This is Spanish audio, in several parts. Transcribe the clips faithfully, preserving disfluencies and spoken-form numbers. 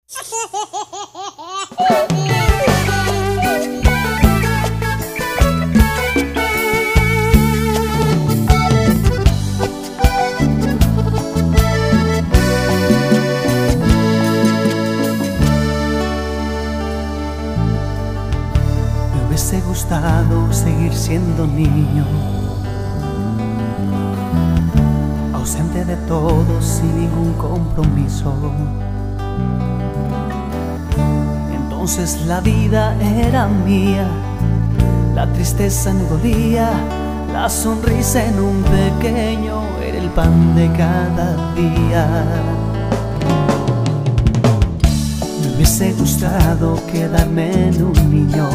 Me hubiese gustado seguir siendo niño, ausente de todo, sin ningún compromiso. Entonces la vida era mía, la tristeza no dolía, la sonrisa en un pequeño era el pan de cada día. Me hubiese gustado quedarme en un niño,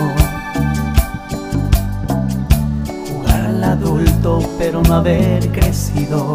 jugar al adulto pero no haber crecido,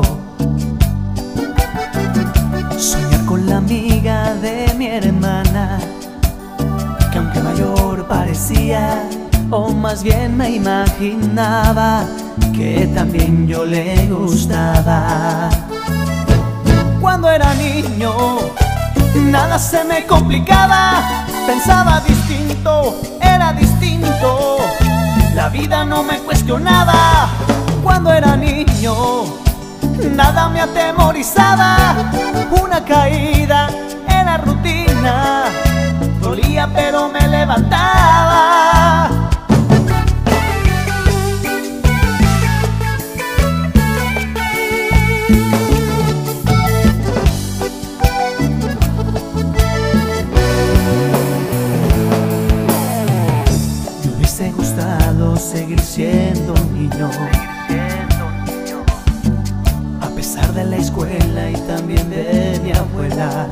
soñar con la amiga de mi hermana, que aunque mayor parecía, o más bien me imaginaba, que también yo le gustaba. Cuando era niño, nada se me complicaba, pensaba distinto, era distinto, la vida no me cuestionaba. Cuando era niño, nada me atemorizaba, una caída era rutina, dolía pero me levantaba. Me hubiese gustado seguir siendo niño, a pesar de la escuela y también de mi abuela,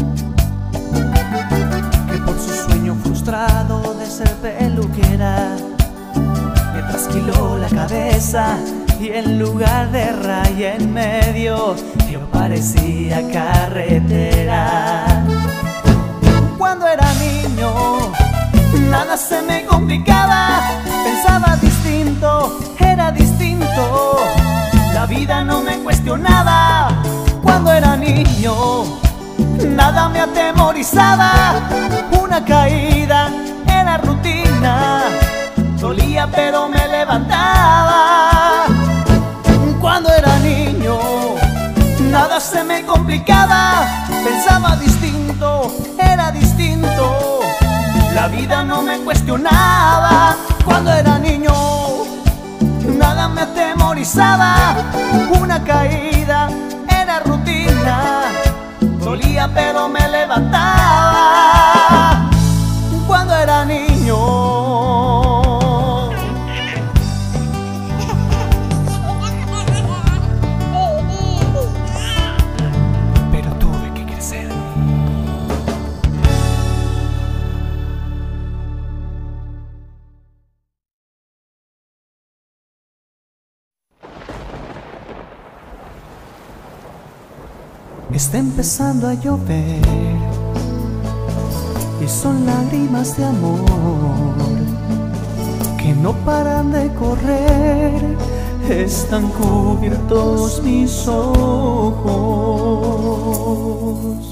que por su sueño frustrado de ser peluquera me trasquiló la cabeza, y en lugar de raya en medio yo parecía carretera. Cuando era niño, nada se me complicaba, pensaba distinto, era distinto, la vida no me cuestionaba. Cuando era niño, nada me atemorizaba, una caída era rutina, dolía pero me levantaba. Cuando era niño, nada se me complicaba, pensaba distinto, era distinto, la vida no me cuestionaba. Cuando era niño, nada me atemorizaba, una caída era rutina, dolía pero me levantaba. Cuando era niño. Pero tuve que crecer. Está empezando a llover y son lágrimas de amor que no paran de correr, están cubiertos mis ojos.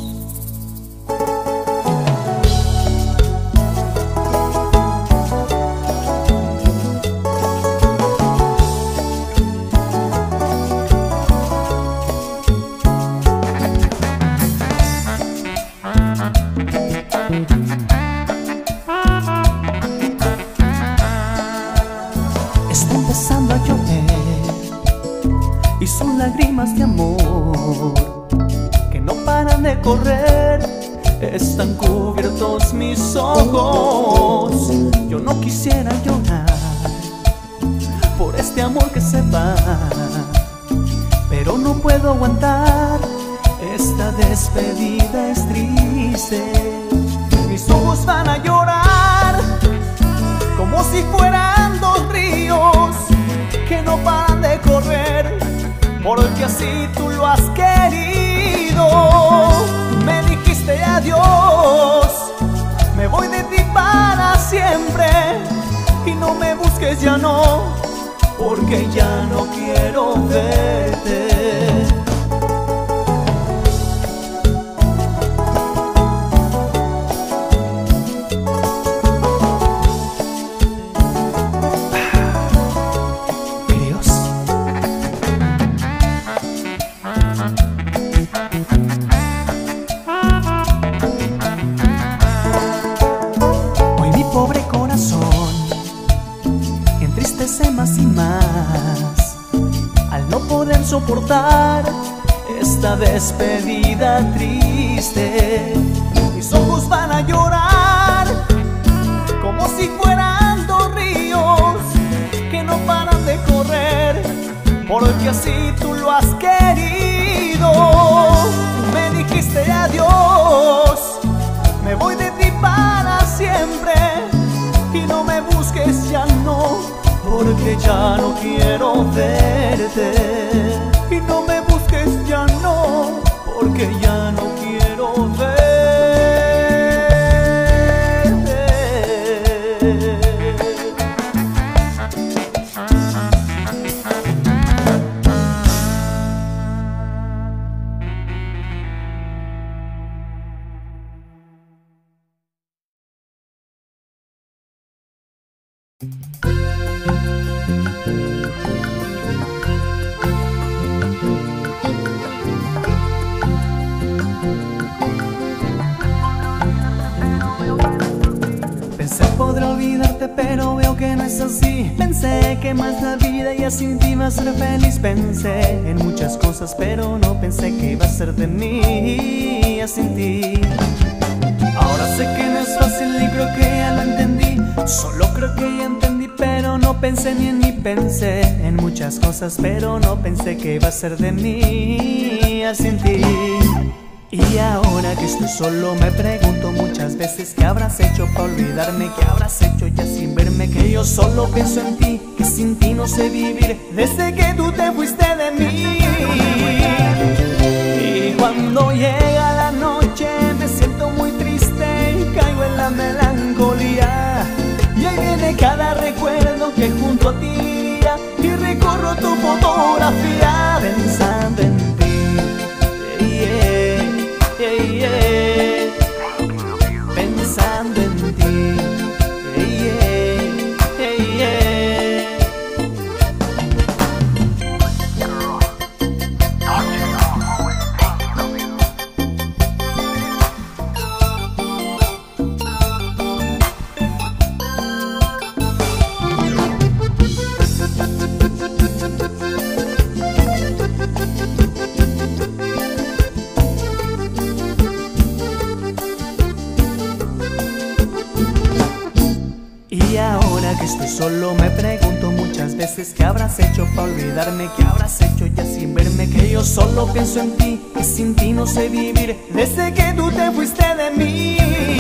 Está empezando a llover y son lágrimas de amor que no paran de correr, están cubiertos mis ojos. Yo no quisiera llorar por este amor que se va, pero no puedo aguantar, esta despedida es triste. Mis ojos van a llorar como si fueran dos ríos que no paran de correr, porque así tú lo has querido. Me dijiste adiós, me voy de ti para siempre, y no me busques ya no, porque ya no quiero verte. soportar esta despedida triste. Mis ojos van a llorar como si fueran dos ríos que no paran de correr, porque así tú lo has querido. Me dijiste adiós, me voy de ti para siempre, y no me busques ya no, porque ya no quiero verte. Y no me busques ya no, porque ya no quiero verte. Pensé podré olvidarte, pero veo que no es así. Pensé que más la vida y así te iba a ser feliz. Pensé en muchas cosas, pero no pensé que iba a ser de mí sin ti. Ahora sé que no es fácil y creo que ya lo entendí. Solo creo que ya entendí, pero no pensé ni en mí. Pensé en muchas cosas, pero no pensé que iba a ser de mí sin ti. Y ahora que estoy solo me pregunto muchas veces qué habrás hecho para olvidarme, qué habrás hecho ya sin verme, que yo solo pienso en ti, que sin ti no sé vivir desde que tú te fuiste de mí. Y cuando llega la noche me siento muy triste y caigo en la melancolía, y ahí viene cada recuerdo que junto a ti vivía, y recorro tu fotografía pensando en ti. Yeah. Yeah, yeah. Pensando en ti, yeah, yeah, yeah. Y ahora que estoy solo me pregunto muchas veces qué habrás hecho para olvidarme, qué habrás hecho ya sin verme, que yo solo pienso en ti, que sin ti no sé vivir desde que tú te fuiste de mí.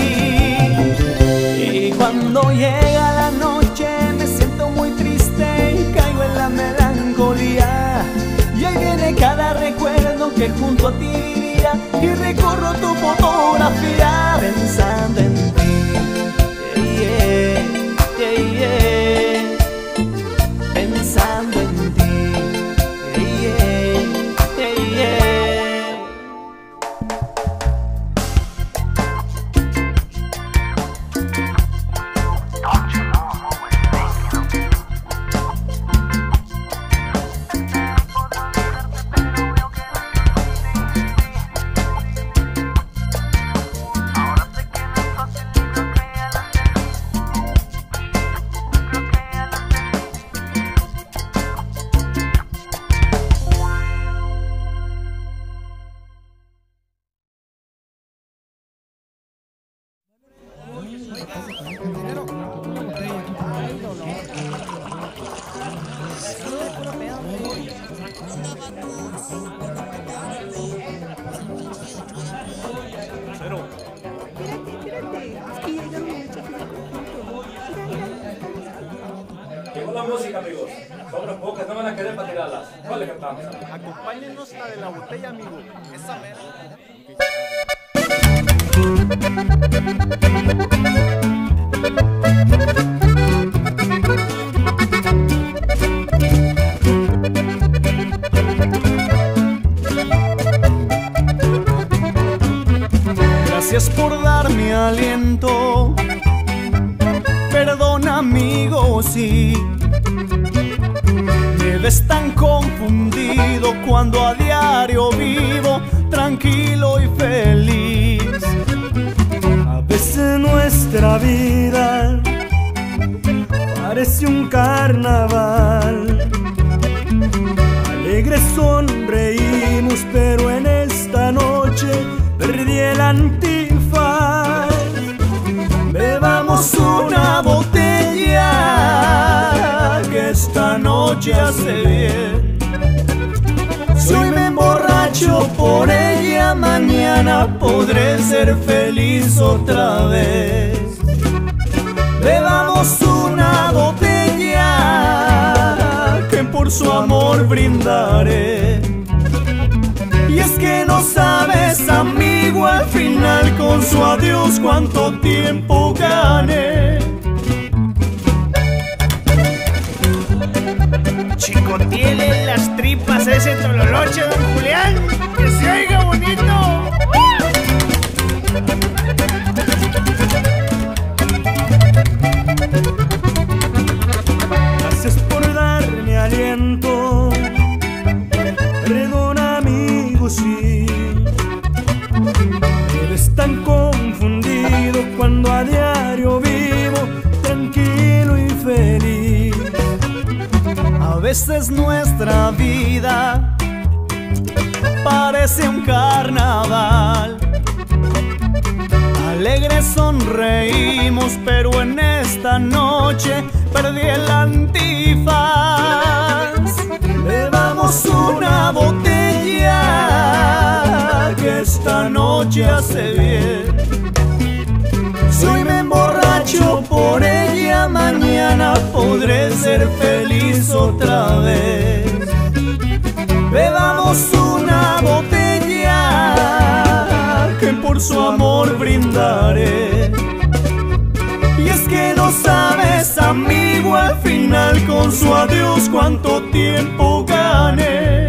Y cuando llega la noche me siento muy triste y caigo en la melancolía, y ahí viene cada recuerdo que junto a ti vivía, y recorro tu fotografía pensando en ti. Yeah, yeah, yeah. Pensando en ti. Yeah, yeah, yeah. Llegó la música, amigos. Sobran pocas, no van a querer para tirarlas. ¿Cuál le cantamos? Acompáñenos la de la botella, amigo. Esa mera. Gracias por darme aliento. Perdón, amigo, sí. Me ves tan confundido cuando a diario vivo tranquilo y feliz. A veces nuestra vida parece un carnaval, Alegres sonreímos, pero en esta noche perdí el antifaz. Bebamos una botella, que esta noche hace bien. Si hoy me emborracho por ella, mañana podré ser feliz otra vez. Bebamos una botella, que por su amor brindaré. Y es que no sabes, amigo, al final con su adiós cuánto tiempo gané. Chicoteele las tripas a ese tololoche, don Julián, que se oiga bonito. Gracias por darme aliento, perdón amigo, sí. Eres tan confundido cuando a diario vivo tranquilo y feliz. A veces nuestra vida parece un carnaval. Alegres sonreímos, pero en esta noche perdí el antifaz. Bebamos una botella, que esta noche hace bien. Si hoy me emborracho por ella, mañana podré ser feliz otra vez. Bebamos una botella, que por su amor brindaré. Y es que no sabes, amigo, al final con su adiós cuánto tiempo gané.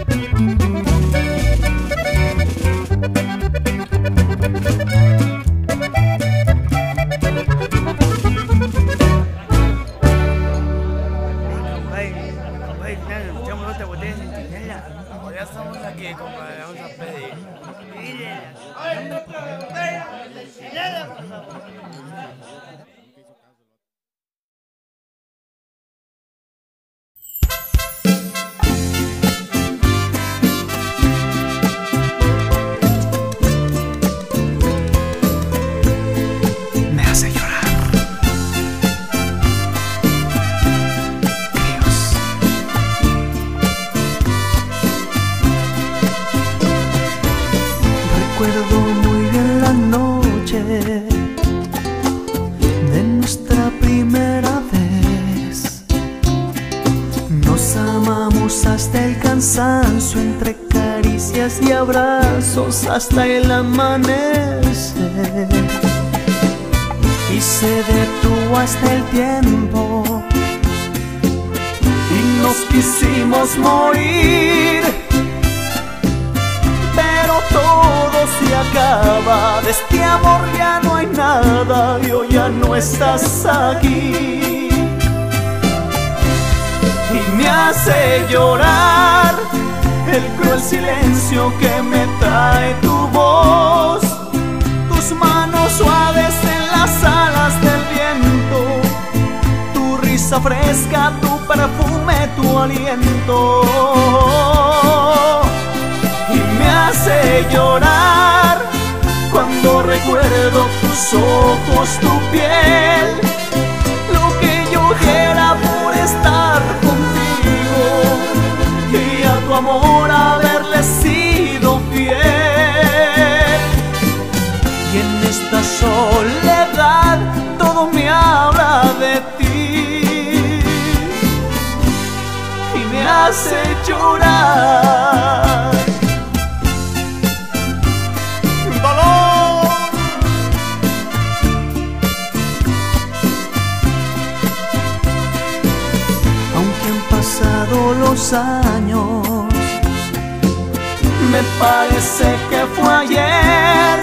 Ya estamos aquí, compadre, vamos a pedir. Me hace llorar. Recuerdo muy bien la noche de nuestra primera vez. Nos amamos hasta el cansancio, entre caricias y abrazos hasta el amanecer. Y se detuvo hasta el tiempo y nos quisimos morir. Pero todo se acaba, de este amor ya no hay nada y hoy ya no estás aquí. Y me hace llorar el cruel silencio que me trae tu voz, tus manos suaves en las alas del viento, tu risa fresca, tu perfume, tu aliento. Y me hace llorar cuando recuerdo tus ojos, tu piel, lo que yo diera por estar contigo y a tu amor haberle sido fiel. Y en esta soledad todo me habla de ti y me hace llorar. Los años, me parece que fue ayer,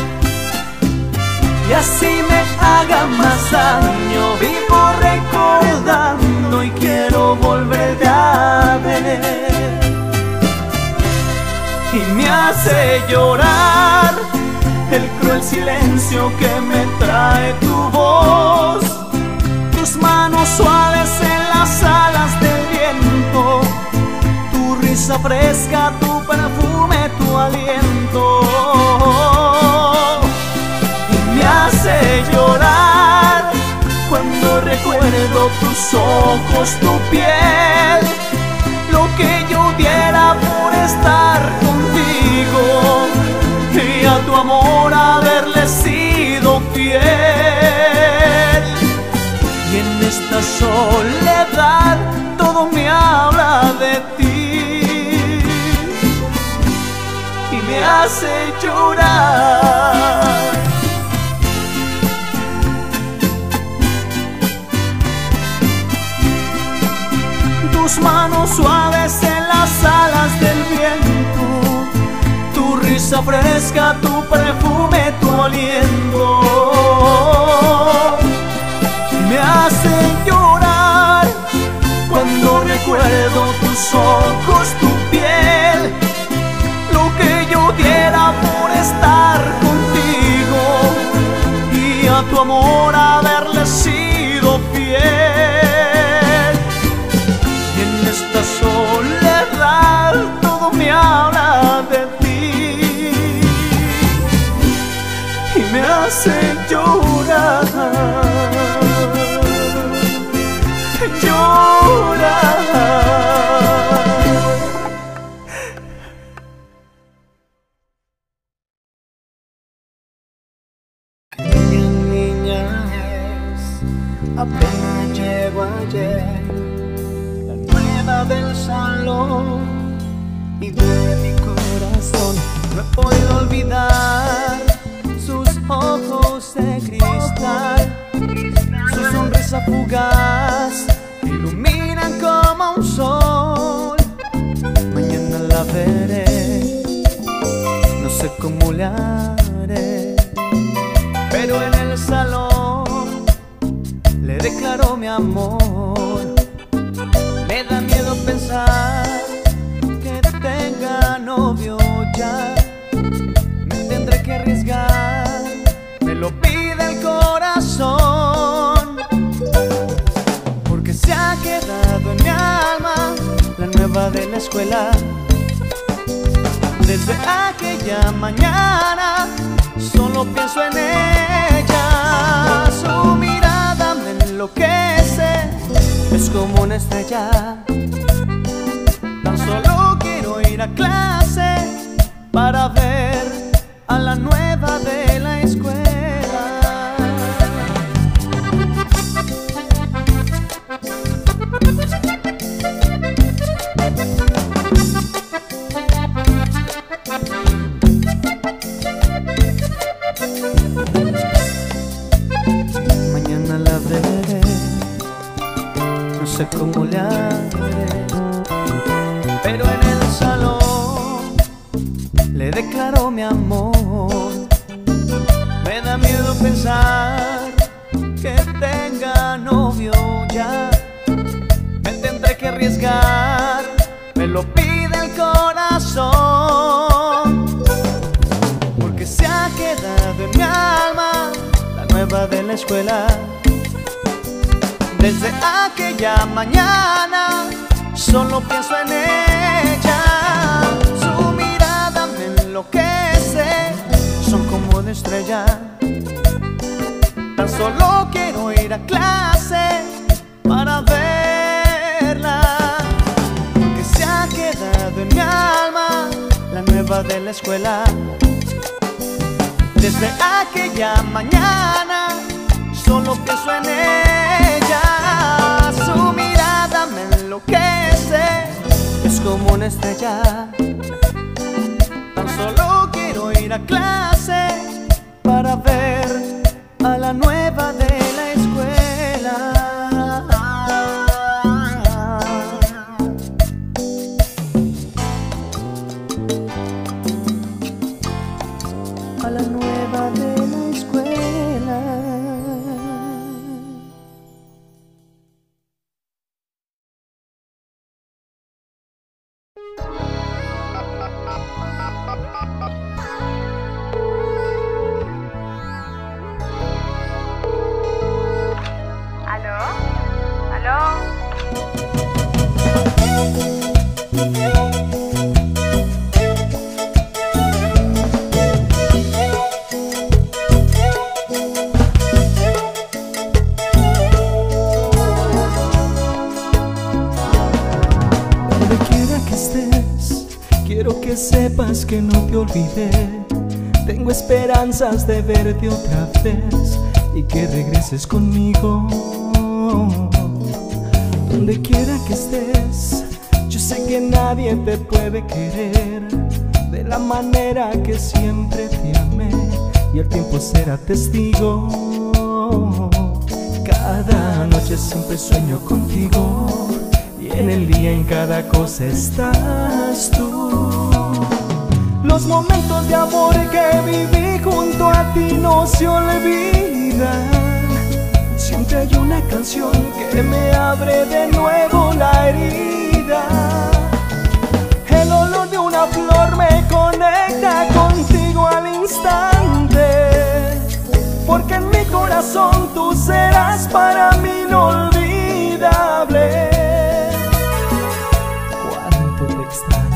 y así me haga más daño. Vivo recordando y quiero volverte a ver. Y me hace llorar el cruel silencio que me trae tu voz, tus manos suaves en las alas del viento, tu risa fresca, tu perfume, tu aliento, y me hace llorar cuando recuerdo tus ojos, tu piel, lo que yo diera por estar contigo y a tu amor haberle sido fiel. Y en esta soledad todo me habla de ti y me hace llorar. Tus manos suaves en las alas del viento, tu risa fresca, tu perfume, tu aliento, me hacen llorar cuando recuerdo tus ojos, tu piel, lo que yo diera por estar contigo y a tu amor haberle sido fiel. Y en esta soledad todo me habla de ti y me hace llorar. Llorar. Niña, niña es, apenas llegó ayer, la nueva del salón y de mi corazón. No he podido olvidar sus ojos de cristal, su sonrisa fugaz, me iluminan como un sol. Mañana la veré, no sé cómo le haré, pero en el salón le declaro mi amor. Me da miedo pensar que tenga novio ya, me tendré que arriesgar, me lo pide el corazón, porque se ha quedado en mi alma la nueva de la escuela. Desde aquella mañana solo pienso en ella, su mirada me enloquece, es como una estrella. Tan solo quiero ir a clase para ver a la nueva de la escuela. Mañana la veré, no sé cómo le haré, pero en el salón le declaro mi amor. Me da miedo pensar que tenga novio ya, me tendré que arriesgar, me lo pide el corazón, porque se ha quedado en mi alma la nueva de la escuela. Desde aquella mañana solo pienso en ella, su mirada me enloquece, son como de estrella. Tan solo quiero ir a clase para verla, porque se ha quedado en mi alma la nueva de la escuela. Desde aquella mañana solo pienso en ella, su mirada me enloquece, es como una estrella. Tan solo quiero ir a clase para ver a la nueva de la escuela. A la nueva de la escuela. sepas que no te olvidé. Tengo esperanzas de verte otra vez y que regreses conmigo. Donde quiera que estés, yo sé que nadie te puede querer de la manera que siempre te amé, y el tiempo será testigo. Cada noche siempre sueño contigo, y en el día en cada cosa estás tú. Los momentos de amor que viví junto a ti no se olvidan. Siempre hay una canción que me abre de nuevo la herida. El olor de una flor me conecta contigo al instante, porque en mi corazón tú serás para mí inolvidable. Cuánto te extraño.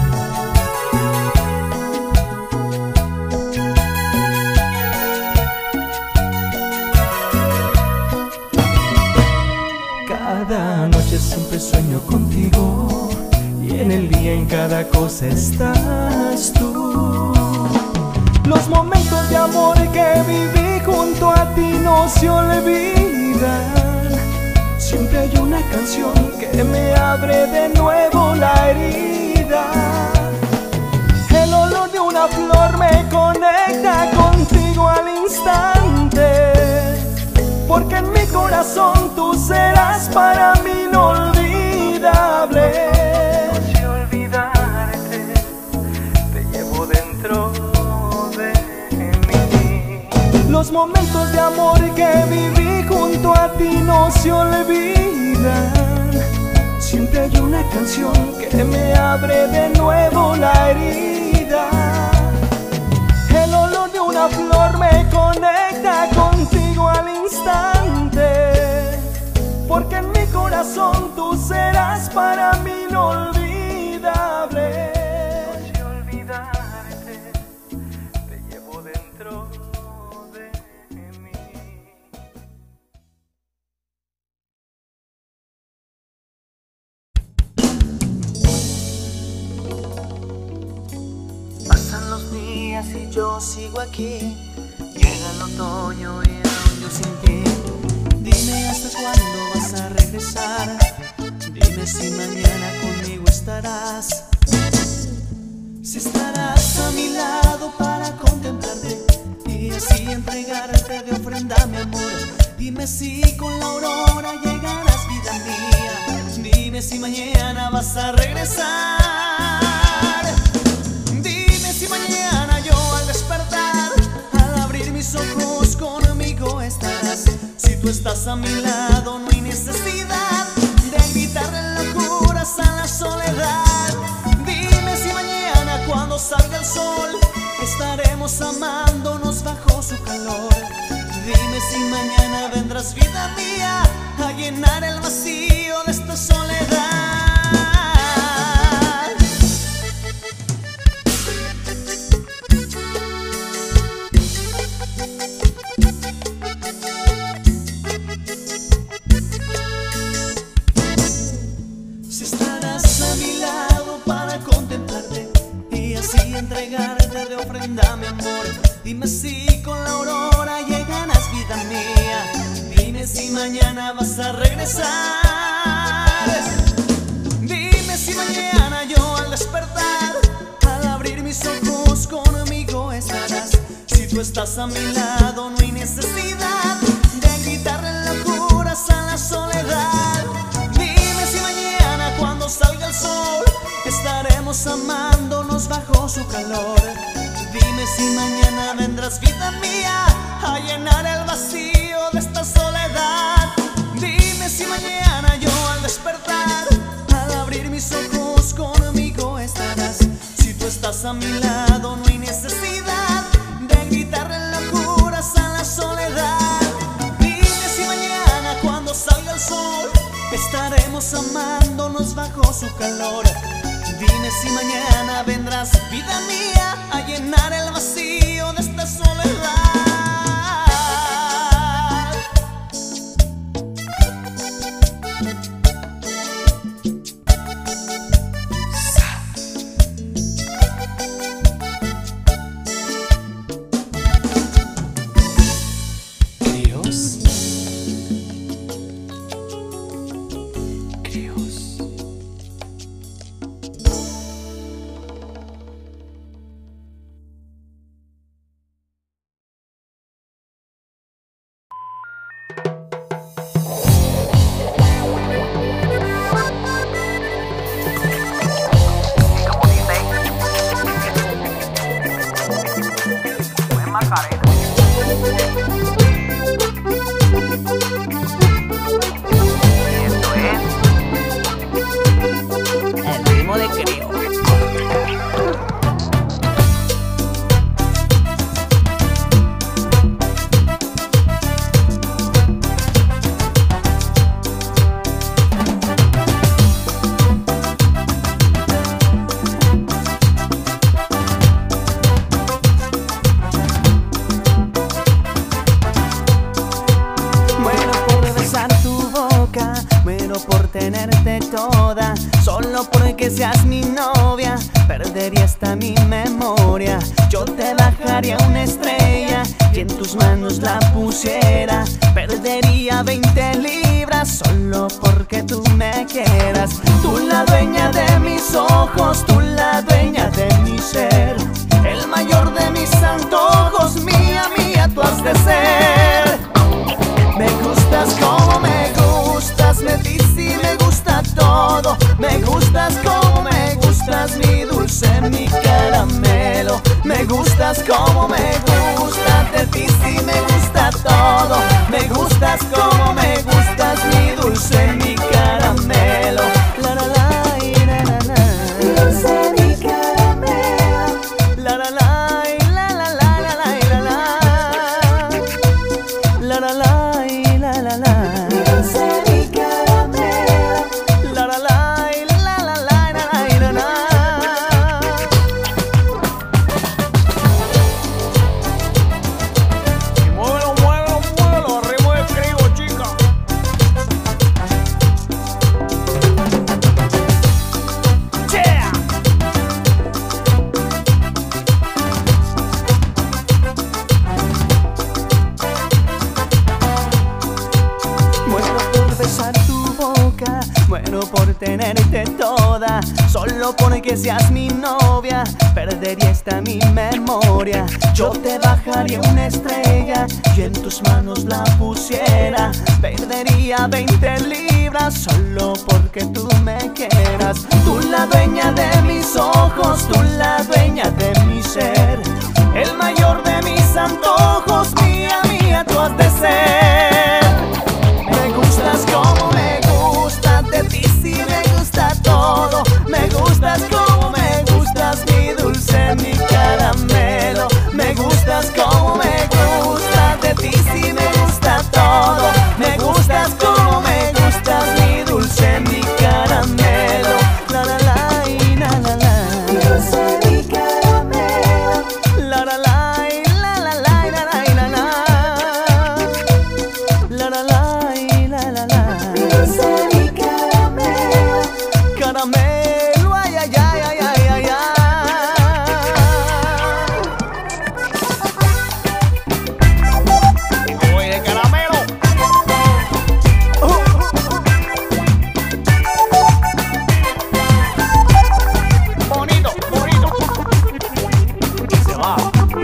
Cada noche siempre sueño contigo, y en el día en cada cosa estás tú. Los momentos de amor que viví junto a ti no se olvidan. Siempre hay una canción que me abre de nuevo la herida. El olor de una flor me conecta contigo al instante, porque en mi corazón tú serás para mí inolvidable. No sé olvidarte, te llevo dentro de mí. Los momentos de amor que viví junto a ti no se olvidan. Siempre hay una canción que me abre de nuevo la herida. El olor de una flor me conecta contigo al instante, porque en mi corazón tú serás para mí inolvidable. No sé olvidarte, te llevo dentro de mí. Pasan los días y yo sigo aquí. Llega el otoño y aún yo sin ti. Dime hasta cuándo vas a regresar. Dime si mañana conmigo estarás. Si estarás a mi lado para contemplarte y así entregarte de ofrenda mi amor. Dime si con la aurora llegarás, vida mía. Dime si mañana vas a regresar. Dime si mañana yo al despertar, al abrir mis ojos conmigo estarás. Si tú estás a mi lado no hay necesidad de gritarle locuras a la soledad. Dime si mañana cuando salga el sol estaremos amándonos bajo su calor. Dime si mañana vendrás, vida mía, a llenar el vacío de esta soledad. Entregarte de ofrenda mi amor. Dime si con la aurora llegarás, vida mía. Dime si mañana vas a regresar. Dime si mañana yo al despertar, al abrir mis ojos conmigo estarás. Si tú estás a mi lado no hay necesidad de gritarle locuras a la soledad. Dime si mañana cuando salga el sol estaremos amándonos bajo su calor. Dime si mañana vendrás, vida mía, a llenar el vacío de esta soledad. Dime si mañana yo al despertar, al abrir mis ojos conmigo estarás. Si tú estás a mi lado no hay necesidad de gritarle locuras a la soledad. Dime si mañana cuando salga el sol estaremos amándonos bajo su calor. Dime si mañana vendrás, vida mía, a llenar el vacío de esta soledad. tenerte toda, solo porque seas mi novia, perdería hasta mi memoria. Yo te bajaría una estrella y en tus manos la pusiera, perdería veinte libras solo porque tú me quieras. Tú la dueña de mis ojos, tú la dueña de mi ser, el mayor de mis antojos, mía, mía, tú has de ser. Me gustas como me gustas, me dices y me gusta todo. Me gustas como me gustas, mi dulce, mi caramelo. Me gustas como me gusta, de ti sí me gusta todo. Me gustas como me gustas, mi dulce, mi caramelo. La la la y la la la, dulce, mi caramelo. La la la y la la la la la y la la, la la la y la la la, dulce, mi caramelo. La la la y la la la la la y la la. Muévelo, muévelo, muévelo, arriba escribo, chica. Yeah. Muero por besar tu boca, muero por tenerte toda, solo porque seas mi novia, perdería esta mi memoria. Yo te bajaría una estrella y en tus manos la pusiera, perdería veinte libras solo porque tú me quieras. Tú la dueña de mis ojos, tú la dueña de mi ser, el mayor de mis antojos, mía, mía, tú has de ser. Me gustas como me gustas, de ti sí me gusta todo. Me gustas como me gustas, mi dulce, mi caramelo. Me gustas como me gustas, de ti sí me gusta todo. Me gustas como me gustas, mi dulce, mi caramelo. La la la y la la la, dulce, mi caramelo. La la la y la la la y la la y la la, la la la y la la la, dulce, mi caramelo. Caramelo, ay, ay, ay, ay, ay, ay, ay. Oye, caramelo. Uh, uh, uh. Bonito, bonito. Se va.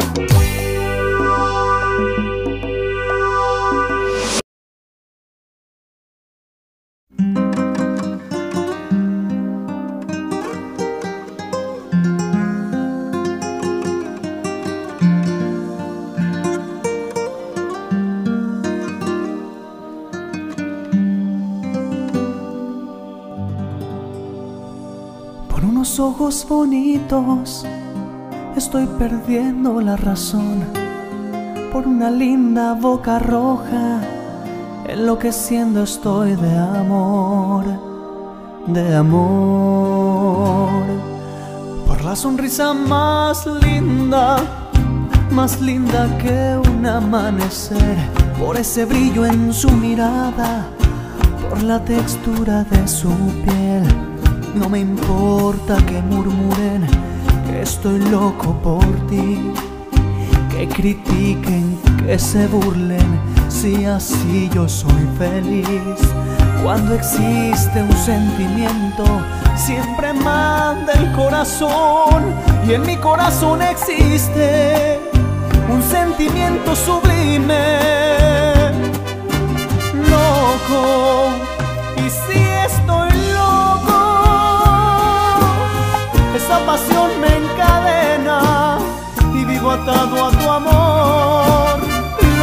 Por unos ojos bonitos estoy perdiendo la razón, por una linda boca roja enloqueciendo estoy de amor, de amor. Por la sonrisa más linda, más linda que un amanecer, por ese brillo en su mirada, por la textura de su piel. No me importa que murmuren que estoy loco por ti, que critiquen, que se burlen, si así yo soy feliz. Cuando existe un sentimiento, siempre manda el corazón, y en mi corazón existe un sentimiento sublime, loco. Y si estoy loco, esa pasión me encadena y vivo atado a tu amor,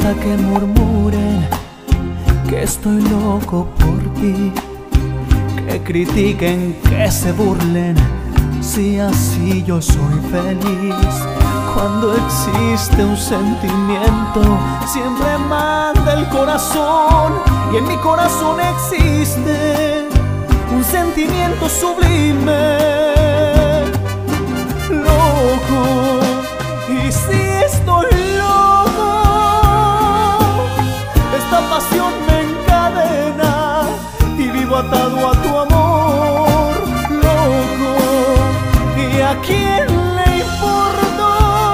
importa que murmuren que estoy loco por ti, que critiquen, que se burlen, si así yo soy feliz. Cuando existe un sentimiento, siempre manda el corazón, y en mi corazón existe un sentimiento sublime. Loco, y si estoy loco, esta pasión me encadena y vivo atado a tu amor. Loco, ¿y a quién le importa?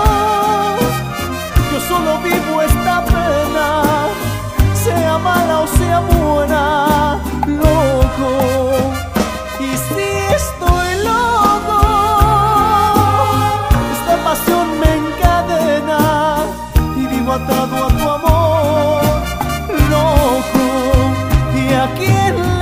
Yo solo vivo esta pena, sea mala o sea buena. Loco, y si estoy loco, esta pasión me encadena y vivo atado a tu amor. Loco, ¿y a quién